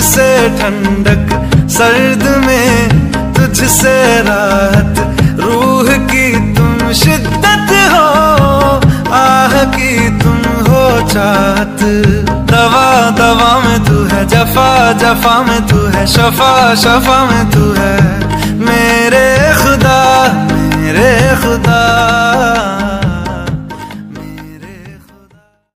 तुझसे ठंडक सर्द में, तुझसे राहत रूह की तुम शिद्दत हो, आह की तुम हो चाहत। दवा दवा में तू है, जफा जफा में तू है, शफा शफा में तू है।